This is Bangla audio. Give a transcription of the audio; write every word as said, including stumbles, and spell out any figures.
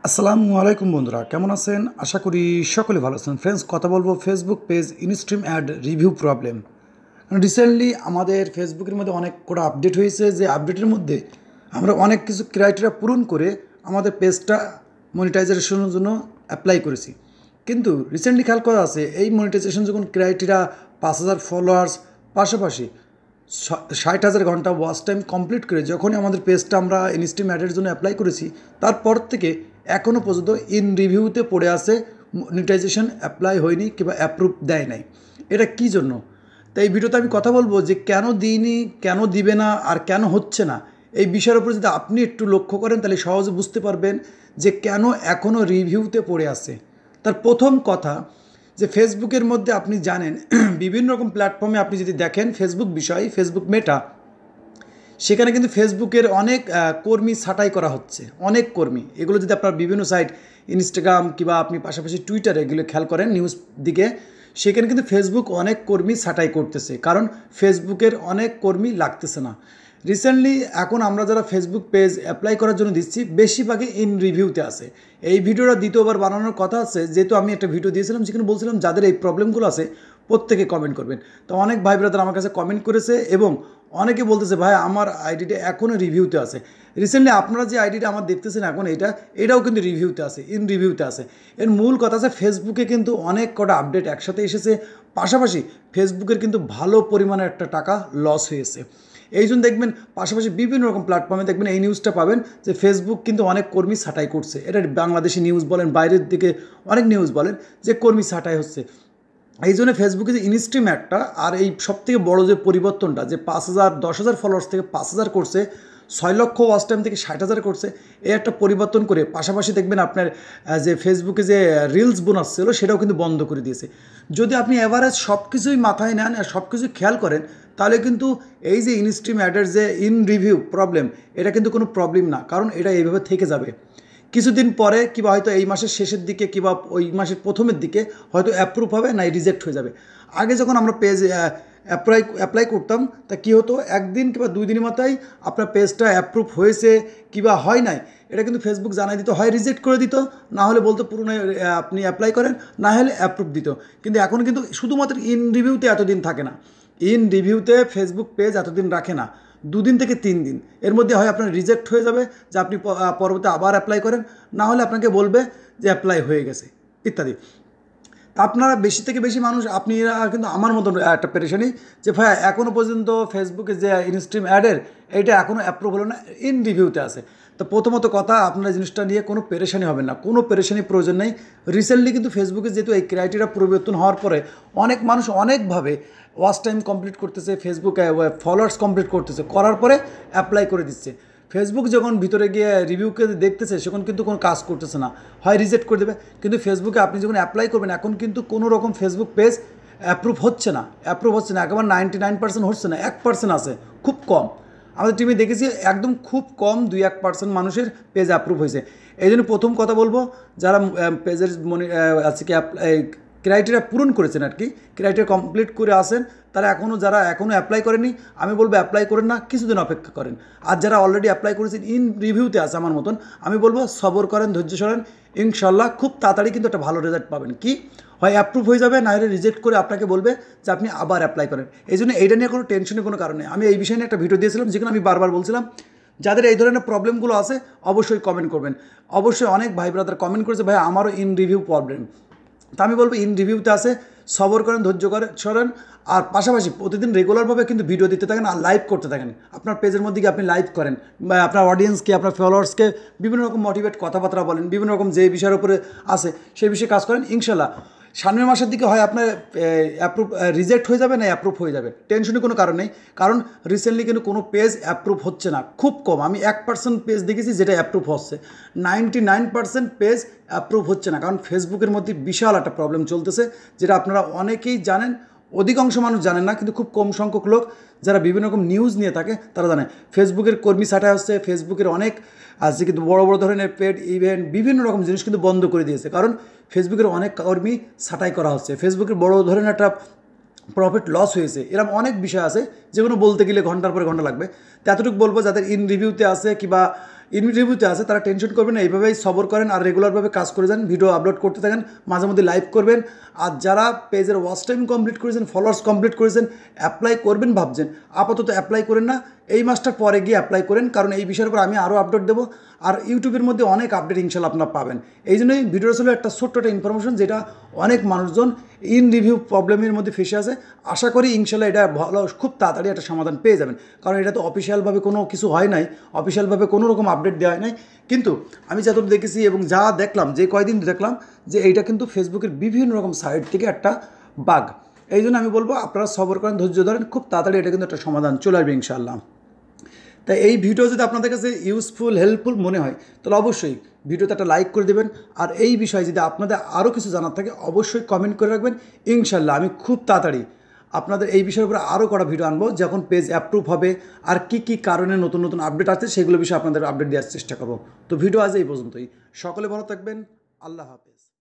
আসসালামু আলাইকুম বন্ধুরা, কেমন আছেন? আশা করি সকলে ভালো আছেন। ফ্রেন্ডস, কথা বলবো Facebook page instream ad review problem. Recently আমাদের ফেসবুকের মধ্যে অনেক কটা আপডেট হয়েছে, যে আপডেটের মধ্যে আমরা অনেক কিছু ক্রাইটেরিয়া পূরণ করে আমাদের পেজটা মনিটাইজেশনের জন্য অ্যাপ্লাই করেছি। কিন্তু রিসেন্টলি খেয়াল করা আছে, এই মনিটাইজেশন যখন ক্রাইটেরিয়া পাঁচ হাজার ফলোয়ার্স পাশাপাশি ষাট হাজার ঘন্টা ওয়াচ টাইম কমপ্লিট করে যখনই আমাদের পেজটা আমরা ইনস্ট্রিম অ্যাডের জন্য অ্যাপ্লাই করেছি, তারপর থেকে এখনও পর্যন্ত ইন রিভিউতে পড়ে আছে, মনিটাইজেশন অ্যাপ্লাই হয়নি কিংবা অ্যাপ্রুভ দেয় নাই। এটা কী জন্য? তাই এই ভিডিওতে আমি কথা বলবো যে কেন দিইনি, কেন দিবে না, আর কেন হচ্ছে না। এই বিষয়ের উপর যদি আপনি একটু লক্ষ্য করেন তাহলে সহজে বুঝতে পারবেন যে কেন এখনও রিভিউতে পড়ে আছে। তার প্রথম কথা যে ফেসবুকের মধ্যে আপনি জানেন বিভিন্ন রকম প্ল্যাটফর্মে আপনি যদি দেখেন ফেসবুক বিষয়, ফেসবুক মেটা, সেখানে কিন্তু ফেসবুকের অনেক কর্মী ছাঁটাই করা হচ্ছে, অনেক কর্মী। এগুলো যদি আপনার বিভিন্ন সাইট ইনস্টাগ্রাম কিংবা আপনি পাশাপাশি টুইটারে এগুলো খেয়াল করেন নিউজ দিকে, সেখানে কিন্তু ফেসবুক অনেক কর্মী ছাঁটাই করতেছে, কারণ ফেসবুকের অনেক কর্মী লাগতেছে না। রিসেন্টলি এখন আমরা যারা ফেসবুক পেজ অ্যাপ্লাই করার জন্য দিচ্ছি, বেশিরভাগই ইন রিভিউতে আছে। এই ভিডিওটা দ্বিতীয়বার বানানোর কথা আছে, যেহেতু আমি একটা ভিডিও দিয়েছিলাম যেখানে বলছিলাম যাদের এই প্রবলেমগুলো আছে প্রত্যেকে কমেন্ট করবেন। তো অনেক ভাই ব্রাদার আমার কাছে কমেন্ট করেছে এবং অনেকে বলতেছে ভাই আমার আইডিটা এখনও রিভিউতে আছে। রিসেন্টলি আপনারা যে আইডিটা আমার দেখতেছেন এখন, এটা এটাও কিন্তু রিভিউতে আছে, ইন রিভিউতে আছে। এর মূল কথা আছে ফেসবুকে কিন্তু অনেক কটা আপডেট একসাথে এসেছে, পাশাপাশি ফেসবুকের কিন্তু ভালো পরিমাণে একটা টাকা লস হয়েছে। এই জন্য দেখবেন পাশাপাশি বিভিন্ন রকম প্ল্যাটফর্মে দেখবেন এই নিউজটা পাবেন যে ফেসবুক কিন্তু অনেক কর্মী ছাঁটাই করছে। এটা বাংলাদেশি নিউজ বলেন, বাইরের দিকে অনেক নিউজ বলেন যে কর্মী ছাঁটাই হচ্ছে। এই জন্য ফেসবুকে যে ইনস্ট্রিম একটা, আর এই সবথেকে বড় যে পরিবর্তনটা, যে পাঁচ হাজার দশ হাজার ফলোয়ার্স থেকে পাঁচ হাজার করছে, ছয় লক্ষ ওয়াচ টাইম থেকে ষাট হাজার করছে, এই একটা পরিবর্তন করে পাশাপাশি দেখবেন আপনার যে ফেসবুকে যে রিলস বোনাস ছিল সেটাও কিন্তু বন্ধ করে দিয়েছে। যদি আপনি এভারেজ সব কিছুই মাথায় নেন আর সব কিছুই খেয়াল করেন, তাহলে কিন্তু এই যে ইনস্ট্রিম অ্যাডের যে ইন রিভিউ প্রবলেম, এটা কিন্তু কোনো প্রবলেম না, কারণ এটা এইভাবে থেকে যাবে। কিছুদিন পরে কিংবা হয়তো এই মাসের শেষের দিকে কিংবা ওই মাসের প্রথমের দিকে হয়তো অ্যাপ্রুভ হবে, না রিজেক্ট হয়ে যাবে। আগে যখন আমরা পেজ অ্যাপ্লাই অ্যাপ্লাই করতাম, তা কী হতো, একদিন কিংবা দুই দিনের মাথায় আপনার পেজটা অ্যাপ্রুভ হয়েছে কিংবা হয় নাই, এটা কিন্তু ফেসবুক জানাই দিত, হয় রিজেক্ট করে দিত, না হলে বলতো পুরনো আপনি অ্যাপ্লাই করেন, না হলে অ্যাপ্রুভ দিত। কিন্তু এখন কিন্তু শুধুমাত্র ইন রিভিউতে এতদিন থাকে না, ইন রিভিউতে ফেসবুক পেজ এতদিন রাখে না, দুদিন থেকে তিন দিন এর মধ্যে হয় আপনার রিজেক্ট হয়ে যাবে, যে আপনি পরবর্তী আবার অ্যাপ্লাই করেন, না হলে আপনাকে বলবে যে অ্যাপ্লাই হয়ে গেছে ইত্যাদি। তা আপনারা বেশি থেকে বেশি মানুষ, আপনারা কিন্তু আমার মতন একটা পেরেশানি যে ভাই এখনও পর্যন্ত ফেসবুকে যে ইনস্ট্রিম অ্যাডের এইটা এখনও অ্যাপ্রুভ হলো না, ইন রিভিউতে আছে। তো প্রথমত কথা, আপনারা জিনিসটা নিয়ে কোনো পেরেশানি হবেন না, কোনো পেরেশানির প্রয়োজন নেই। রিসেন্টলি কিন্তু ফেসবুকে যেহেতু এই ক্রাইটেরিয়া পরিবর্তন হওয়ার পরে অনেক মানুষ অনেকভাবে ওয়াচ টাইম কমপ্লিট করতেছে, ফেসবুকে ফলোয়ার্স কমপ্লিট করতেছে, করার পরে অ্যাপ্লাই করে দিচ্ছে। ফেসবুক যখন ভিতরে গিয়ে রিভিউকে দেখতেছে সেখন কিন্তু কোনো কাজ করতেছে না, হয় রিজেক্ট করে দেবে। কিন্তু ফেসবুকে আপনি যখন অ্যাপ্লাই করবেন, এখন কিন্তু কোনো রকম ফেসবুক পেজ অ্যাপ্রুভ হচ্ছে না, অ্যাপ্রুভ হচ্ছে না, একেবারে নাইনটি নাইন পার্সেন্ট হচ্ছে না, এক পার্সেন্ট আছে, খুব কম। আমাদের টিমে দেখেছি একদম খুব কম, দুই এক পার্সেন্ট মানুষের পেজ অ্যাপ্রুভ হয়েছে। এই জন্য প্রথম কথা বলবো, যারা পেজের মনি আছে কি ক্রাইটেরিয়া পূরণ করেছেন আর কি, ক্রাইটেরিয়া কমপ্লিট করে আসেন, তারা এখনও যারা এখনও অ্যাপ্লাই করেনি, আমি বলবো অ্যাপ্লাই করেন না, কিছুদিন অপেক্ষা করেন। আর যারা অলরেডি অ্যাপ্লাই করেছেন ইন রিভিউতে আছে আমার মতন, আমি বলবো সবর করেন, ধৈর্য সরেন, ইনশাল্লাহ খুব তাড়াতাড়ি কিন্তু একটা ভালো রেজাল্ট পাবেন। কি হয় অ্যাপ্রুভ হয়ে যাবে, না হলে রিজেক্ট করে আপনাকে বলবে যে আপনি আবার অ্যাপ্লাই করেন। এই জন্য এইটা নিয়ে কোনো টেনশনের কোনো কারণে, আমি এই বিষয় নিয়ে একটা ভিডিও দিয়েছিলাম যেখানে আমি বারবার বলছিলাম যাদের এই ধরনের প্রবলেমগুলো আছে অবশ্যই কমেন্ট করবেন। অবশ্যই অনেক ভাই ব্রাদার কমেন্ট করেছে ভাই আমারও ইন রিভিউ প্রবলেম। তা আমি বলবো ইন রিভিউতে আছে, সবর করেন, ধৈর্য করে সরেন, আর পাশাপাশি প্রতিদিন রেগুলারভাবে কিন্তু ভিডিও দিতে থাকেন আর লাইভ করতে থাকেন। আপনার পেজের মধ্যে গিয়ে আপনি লাইভ করেন, বা আপনার অডিয়েন্সকে, আপনার ফলোয়ার্সকে বিভিন্ন রকম মোটিভেট কথাবার্তা বলেন, বিভিন্ন রকম যে বিষয়ের উপরে আছে সেই বিষয়ে কাজ করেন। ইনশাল্লাহ সামনের মাসের দিকে হয় আপনার অ্যাপ্রুভ রিজেক্ট হয়ে যাবে, না অ্যাপ্রুভ হয়ে যাবে, টেনশনের কোনো কারণ নেই। কারণ রিসেন্টলি কিন্তু কোনো পেজ অ্যাপ্রুভ হচ্ছে না, খুব কম। আমি এক পার্সেন্ট পেজ দেখেছি যেটা অ্যাপ্রুভ হচ্ছে, ninety nine percent page approve হচ্ছে না। কারণ ফেসবুকের মধ্যে বিশাল একটা প্রবলেম চলতেছে, যেটা আপনারা অনেকেই জানেন, অধিকাংশ মানুষ জানেন না, কিন্তু খুব কম সংখ্যক লোক যারা বিভিন্ন রকম নিউজ নিয়ে থাকে তারা জানে। ফেসবুকের কর্মী ছাঁটাই হচ্ছে, ফেসবুকের অনেক আজকে কিন্তু বড় বড় ধরনের পেড ইভেন্ট বিভিন্ন রকম জিনিস কিন্তু বন্ধ করে দিয়েছে, কারণ ফেসবুকের অনেক কর্মী ছাঁটাই করা হচ্ছে। ফেসবুকের বড় ধরনের একটা প্রফিট লস হয়েছে, এরকম অনেক বিষয় আছে যেগুলো বলতে গেলে ঘন্টার পরে ঘন্টা লাগবে। তো এতটুকু বলবো যাদের ইন রিভিউতে আছে কিংবা ইন রিভিউতে আছে তারা টেনশন করবেন না, এইভাবেই সবর করেন আর রেগুলারভাবে কাজ করে যান, ভিডিও আপলোড করতে থাকেন, মাঝে মধ্যে লাইভ করবেন। আর যারা পেজের ওয়াচ টাইম কমপ্লিট করেছেন, ফলোয়ার্স কমপ্লিট করেছেন, অ্যাপ্লাই করবেন ভাবছেন, আপাতত অ্যাপ্লাই করেন না, এই মাসটার পরে গিয়ে অ্যাপ্লাই করেন, কারণ এই বিষয়ের উপর আমি আরও আপডেট দেবো। আর ইউটিউবের মধ্যে অনেক আপডেট ইনশাল্লাহ আপনারা পাবেন। এই জন্যই ভিডিওটা ছিল একটা ছোট্ট একটা ইনফরমেশন, যেটা অনেক মানুষজন ইন রিভিউ প্রবলেমের মধ্যে ফেসে আছে। আশা করি ইনশাল্লাহ এটা ভালো, খুব তাড়াতাড়ি একটা সমাধান পেয়ে যাবেন, কারণ এটা তো অফিসিয়ালভাবে কোনো কিছু হয় নাই, অফিসিয়ালভাবে কোনো রকম আপডেট দেওয়া হয় নাই। কিন্তু আমি যতটুকু দেখেছি এবং যা দেখলাম, যে কয়দিন দেখলাম, যে এইটা কিন্তু ফেসবুকের বিভিন্ন রকম সাইট থেকে একটা বাগ। এই জন্য আমি বলবো আপনারা সবর করেন, ধৈর্য ধরেন, খুব তাড়াতাড়ি এটা কিন্তু একটা সমাধান চলে আসবে ইনশাআল্লাহ। তাই এই ভিডিও যদি আপনাদের কাছে ইউজফুল হেল্পফুল মনে হয় তাহলে অবশ্যই ভিডিওতে একটা লাইক করে দেবেন। আর এই বিষয়ে যদি আপনাদের আরও কিছু জানার থাকে অবশ্যই কমেন্ট করে রাখবেন। ইনশাআল্লাহ আমি খুব তাড়াতাড়ি আপনাদের এই বিষয়ের উপরে আরও কটা ভিডিও আনবো, যখন পেজ অ্যাপ্রুভ হবে আর কি কি কারণে নতুন নতুন আপডেট আছে সেগুলো বিষয়ে আপনাদের আপডেট দেওয়ার চেষ্টা করব। তো ভিডিও আজ এই পর্যন্তই। সকলে ভালো থাকবেন। আল্লাহ হাফেজ।